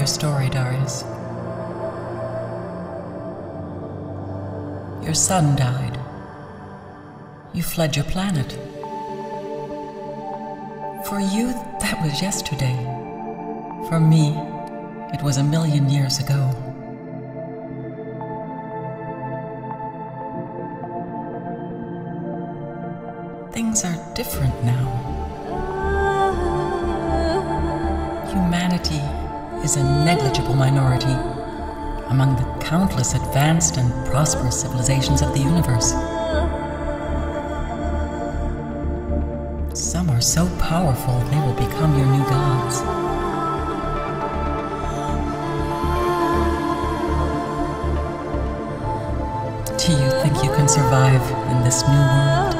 your story, Darius. Your son died. You fled your planet. For you, that was yesterday. For me, it was 1,000,000 years ago. Things are different now. Humanity is a negligible minority among the countless advanced and prosperous civilizations of the universe. Some are so powerful they will become your new gods. Do you think you can survive in this new world?